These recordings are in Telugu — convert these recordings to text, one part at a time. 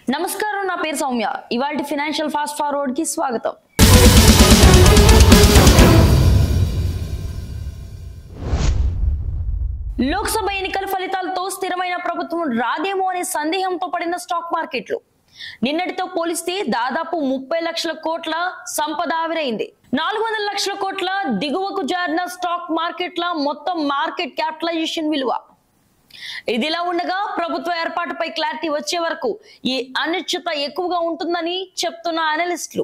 నమస్కారం, నా పేరు సౌమ్య. ఇవాల్టి ఫైనాన్షియల్ ఫాస్ట్ ఫార్వర్డ్ కి స్వాగతం. లోక్సభ ఎన్నికల ఫలితాలతో స్థిరమైన ప్రభుత్వం రాదేమో అనే సందేహంతో పడిన స్టాక్ మార్కెట్లు నిన్నటితో పోలిస్తే దాదాపు 30 లక్షల కోట్ల సంపద ఆవిరైంది. 400 లక్షల కోట్ల దిగువకు జారిన స్టాక్ మార్కెట్ల మొత్తం మార్కెట్ క్యాపిటలైజేషన్ విలువ. ఇదిలా ఉండగా ప్రభుత్వ ఏర్పాటుపై క్లారిటీ వచ్చే వరకు ఈ అనిశ్చిత ఎక్కువగా ఉంటుందని చెప్తున్న అనలిస్టులు.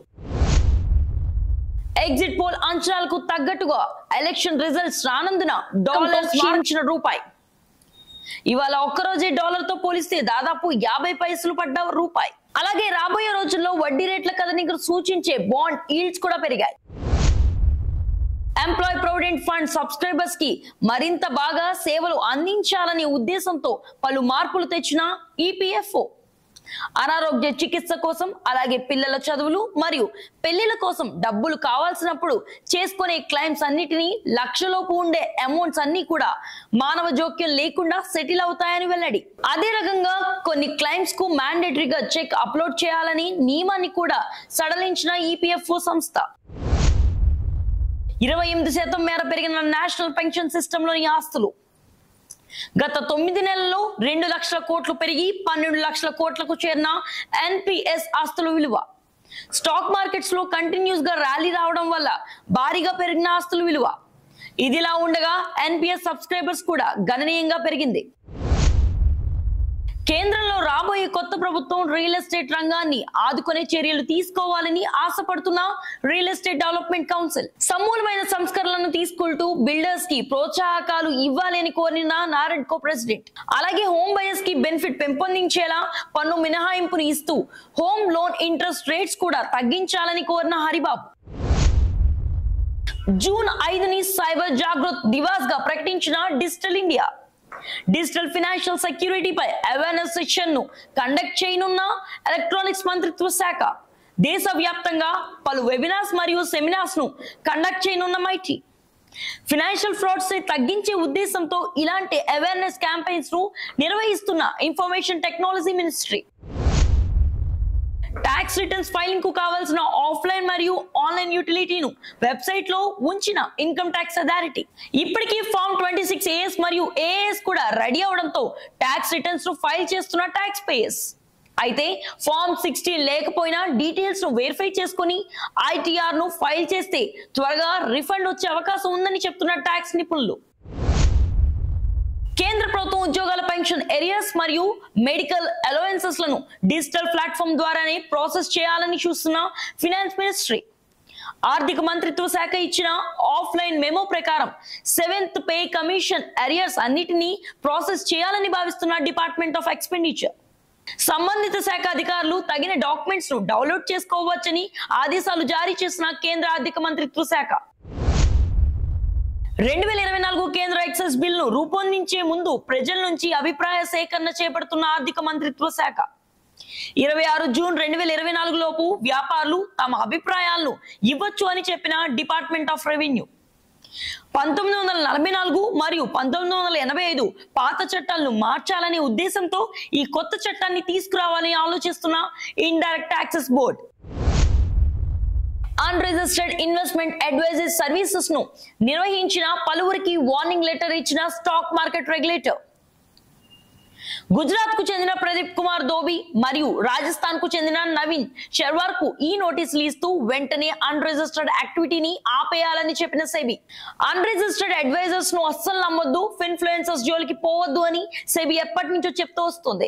ఎగ్జిట్ పోల్ అంచనాలకు తగ్గట్టుగా ఎలక్షన్ రిజల్ట్స్ రానందున డాలర్ క్షీణించిన రూపాయి. ఇవాళ ఒక్కరోజే డాలర్ తో పోలిస్తే దాదాపు 50 పైసలు పడ్డ రూపాయి. అలాగే రాబోయే రోజుల్లో వడ్డీ రేట్ల కదలికను సూచించే బాండ్ ఈల్డ్స్ కూడా పెరిగాయి. ఎంప్లాయీ ప్రొవిడెంట్ ఫండ్ సబ్స్క్రైబర్స్ కి మరింత బాగా సేవలు అందించాలనే ఉద్దేశంతో పలు మార్పులు తెచ్చిన ఈపీఎఫ్ఓ అనారోగ్య చికిత్స కోసం, అలాగే పిల్లల చదువులు మరియు పెళ్లిళ్ల కోసం డబ్బులు కావాల్సినప్పుడు చేసుకునే క్లైమ్స్ అన్నిటినీ లక్షలోపు ఉండే అమౌంట్స్ అన్ని కూడా మానవ జోక్యం లేకుండా సెటిల్ అవుతాయని వెల్లడి. అదే రకంగా కొన్ని క్లైమ్స్ కు మ్యాండేటరీగా చెక్ అప్లోడ్ చేయాలని నియమాన్ని కూడా సడలించిన ఈపీఎఫ్ఓ సంస్థ. 28% మేర పెరిగిన నేషనల్ పెన్షన్ సిస్టమ్ లోని ఆస్తులు గత 9 నెలల్లో 2 లక్షల కోట్లు పెరిగి 12 లక్షల కోట్లకు చేరిన ఎన్పిఎస్ ఆస్తుల విలువ. స్టాక్ మార్కెట్స్ లో కంటిన్యూస్ గా ర్యాలీ రావడం వల్ల భారీగా పెరిగిన ఆస్తుల విలువ. ఇదిలా ఉండగా ఎన్పిఎస్ సబ్స్క్రైబర్స్ కూడా గణనీయంగా పెరిగింది. కేంద్రంలో రాబోయే కొత్త ప్రభుత్వం రియల్ ఎస్టేట్ రంగాన్ని ఆదుకునే చర్యలు తీసుకోవాలని ఆశపడుతున్న రియల్ ఎస్టేట్ డెవలప్మెంట్ కౌన్సిల్ సమూలమైన సంస్కరణలను తీసుకుంటూ బిల్డర్స్ కి ప్రోత్సాహకాలు ఇవ్వాలని కోరిన నారెడ్కో ప్రెసిడెంట్, అలాగే హోమ్ బయర్స్ కి బెనిఫిట్ పెంపొందించేలా పన్ను మినహాయింపుని ఇస్తూ హోమ్ లోన్ ఇంట్రెస్ట్ రేట్స్ కూడా తగ్గించాలని కోరిన హరిబాబు. జూన్ 5ని సైబర్ జాగృత్ దివాస్ గా ప్రకటించిన digital India digital financial security పై అవేర్నెస్ సెషన్ ను కండక్ట్ చేయనున్న ఎలక్ట్రానిక్స్ మంత్రిత్వ శాఖ దేశవ్యాప్తంగా పలు వెబినార్స్ మరియు సెమినార్స్ ను కండక్ట్ చేయనున్న మైటీ. ఫైనాన్షియల్ ఫ్రాడ్స్ ని తగ్గించే ఉద్దేశంతో ఇలాంటి అవేర్నెస్ క్యాంపెయిన్స్ ను నిర్వహిస్తున్న information technology ministry. Tax returns filing కు కావాల్సిన ఆఫ్లైన్ మరియు ఆన్లైన్ యూటిలిటీను వెబ్సైట్ లో ఉంచిన ఇన్కమ్ ట్యాక్స్ అథారిటీ ఇప్పటికీ ఫామ్ 26AS మరియు AAS కూడా రెడీ అవడంతో ట్యాక్స్ రిటర్న్స్ ను ఫైల్ చేస్తున్న ట్యాక్స్ పేయర్స్. అయితే ఫామ్ 16 లేకపోయినా డీటెయిల్స్ ను వెరిఫై చేసుకుని ITR ను ఫైల్ చేస్తే త్వరగా రిఫండ్ వచ్చే అవకాశం ఉందని చెప్తున్న ట్యాక్స్ నిపుణులు. కేంద్ర ప్రభుత్వం ఉద్యోగాల పెన్షన్ ఏరియాస్ మరియు మెడికల్ అలవెన్సెస్ లను డిజిటల్ ప్లాట్ఫామ్ ద్వారానే ప్రాసెస్ చేయాలని చూస్తున్న ఫైనాన్స్ మినిస్ట్రీ. ఆర్థిక మంత్రిత్వ శాఖ ఇచ్చిన ఆఫ్లైన్ మెమో ప్రకారం 7th పే కమిషన్ ఏరియాస్ అన్నిటినీ ప్రాసెస్ చేయాలని భావిస్తున్న డిపార్ట్మెంట్ ఆఫ్ ఎక్స్పెండిచర్. సంబంధిత శాఖ అధికారులు తగిన డాక్యుమెంట్స్ ను డౌన్లోడ్ చేసుకోవచ్చని ఆదేశాలు జారీ చేసిన కేంద్ర ఆర్థిక మంత్రిత్వ శాఖ. 2024 కేంద్ర ఎక్సైజ్ బిల్లును రూపొందించే ముందు ప్రజల నుంచి అభిప్రాయ సేకరణ చేపడుతున్న ఆర్థిక మంత్రిత్వ శాఖ 26 జూన్ 2024 లోపు వ్యాపారులు తమ అభిప్రాయాలను ఇవ్వచ్చు అని చెప్పిన డిపార్ట్మెంట్ ఆఫ్ రెవెన్యూ. 1944 మరియు 1985 పాత చట్టాలను మార్చాలనే ఉద్దేశంతో ఈ కొత్త చట్టాన్ని తీసుకురావాలని ఆలోచిస్తున్న indirect taxes board. Unregistered investment advisory services ను నిర్వహించిన పలువురికి వార్నింగ్ లెటర్ ఇచ్చిన స్టాక్ మార్కెట్ రెగ్యులేటర్. గుజరాత్ కు చెందిన ప్రదీప్ కుమార్ దోబి మరియు రాజస్థాన్ కు చెందిన నవీన్ శర్వార్ కు ఈ నోటీసులు ఇస్తూ వెంటనే అన్రిజిస్టర్డ్ యాక్టివిటీని ఆపేయాలని చెప్పిన సెబీ. అన్రిజిస్టర్డ్ అడ్వైజర్స్ ను అస్సలు నమ్మొద్దు, ఇన్ఫ్లుయెన్సర్స్ జోలికి పోవద్దు అని సెబీ ఎప్పటి నుంచో చెప్తూ వస్తుంది.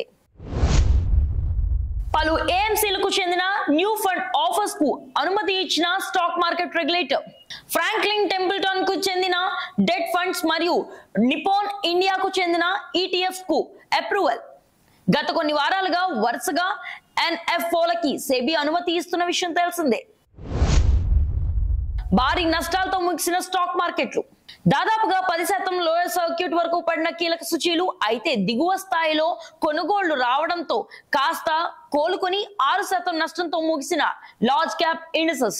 పలు ఏఎంసీలకు చెందిన న్యూ ఫండ్ ఆఫర్స్ కు అనుమతి ఇచ్చిన stock market regulator. Franklin Templeton కు చెందిన డెట్ ఫండ్స్ మరియు నిపోన్ ఇండియాకు చెందిన ETFs కు అప్రూవల్. గత కొన్ని వారాలుగా వరుసగా NFOలకి సెబీ అనుమతి ఇస్తున్న విషయం తెలిసిందే. భారీ నష్టాలతో ముగిసిన స్టాక్ మార్కెట్లు దాదాపుగా 10% లోయర్ సర్క్యూట్ వరకు పడిన కీలక సూచీలు. అయితే దిగువ స్థాయిలో కొనుగోళ్లు రావడంతో కాస్త కోలుకొని 6% నష్టంతో ముగిసిన లార్జ్ క్యాప్ ఇండిసెస్.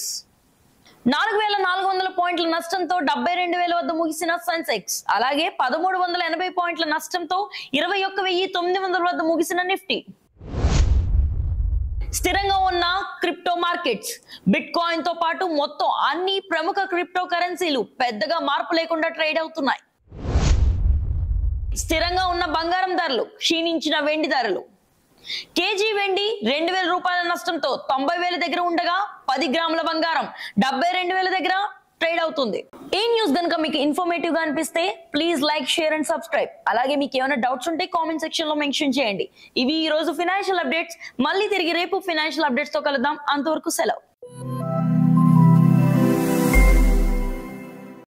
4400 పాయింట్ల నష్టంతో 72000 వద్ద ముగిసిన సెన్సెక్స్, అలాగే 1380 పాయింట్ల నష్టంతో 21900 వద్ద ముగిసిన నిఫ్టీ. స్థిరంగా ఉన్న క్రిప్టో మార్కెట్స్ బిట్ కాయిన్ తో పాటు మొత్తం అన్ని ప్రముఖ క్రిప్టో కరెన్సీలు పెద్దగా మార్పు లేకుండా ట్రేడ్ అవుతున్నాయి. స్థిరంగా ఉన్న బంగారం ధరలు, క్షీణించిన వెండి ధరలు. కేజీ వెండి 2,000 రూపాయల నష్టంతో 90,000 దగ్గర ఉండగా 10 గ్రాముల బంగారం 72,000 దగ్గర ట్రేడ్ అవుతుంది. ఈ న్యూస్ గనుక మీకు ఇన్ఫర్మేటివ్ గా అనిపిస్తే please like, share and subscribe. అలాగే మీకు ఏమైనా డౌట్స్ ఉంటే కామెంట్ సెక్షన్ లో మెన్షన్ చేయండి. ఇవి ఈ రోజు ఫైనాన్షియల్ అప్డేట్స్. మళ్ళీ తిరిగి రేపు ఫైనాన్షియల్ అప్డేట్స్ తో కలుద్దాం. అంతవరకు సెలవు.